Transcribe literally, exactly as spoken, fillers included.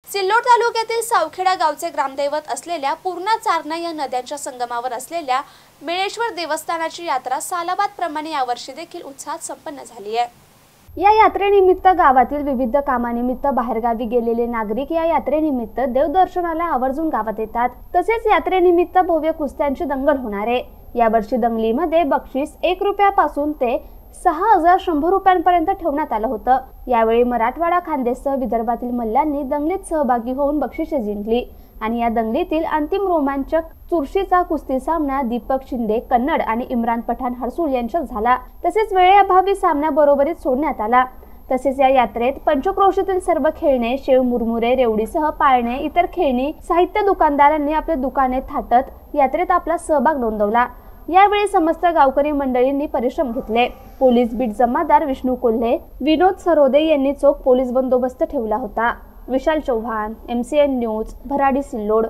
सिल्लोड तालुक्यातील सावखेडा गावचे ग्रामदैवत असलेल्या पूर्णा चारणा या नद्यांच्या संगमावर असलेल्या मेळेश्वर देवस्थानाची यात्रा सालाबाद प्रमाणे यावर्षी देखील उत्साहात संपन्न झाली आहे। या यात्रेनिमित्त गावातील विविध कामानिमित्त बाहेरगावी गेलेले नागरिक या यात्रेनिमित्त देवदर्शनाला आवर्जून गावात येतात। तसेच यात्रेनिमित्त भव्य कुस्त्यांची दंगल होणार आहे। यावर्षी दंगलीमध्ये बक्षीस एक रुपयापासून ते सहा हजार शंभर रुपयांपर्यंत ठेवण्यात आलं होतं। यावेळी मराठवाडा खानदेशसह विदर्भातील मल्लांनी दंगलीत सहभागी होऊन बक्षिसे जिंकली आणि या दंगलीतील अंतिम रोमांचक चुरशीचा कुस्ती सामना दीपक शिंदे कन्नड आणि इम्रान पठाण हरसूल यांच्यात झाला। तसेच वेळेअभावी सामना बरोबरीत सोडण्यात आला। तसेच या यात्रेत पंचक्रोशीतील सर्व खेळणे, शेव मुरमुरे, रेवडीसह पाळणे, इतर खेळणी साहित्य दुकानदारांनी आपले दुकाने थाटत यात्रेत आपला सहभाग नोंदवला। यावेळी समस्त गावकरी मंडळींनी परिश्रम घेतले। पोलीस बीट जमादार विष्णू कोल्हे, विनोद सरोदे यांनी चोख पोलीस बंदोबस्त ठेवला होता। Vishal Chauhan, M C N news, Bharadi Sillod.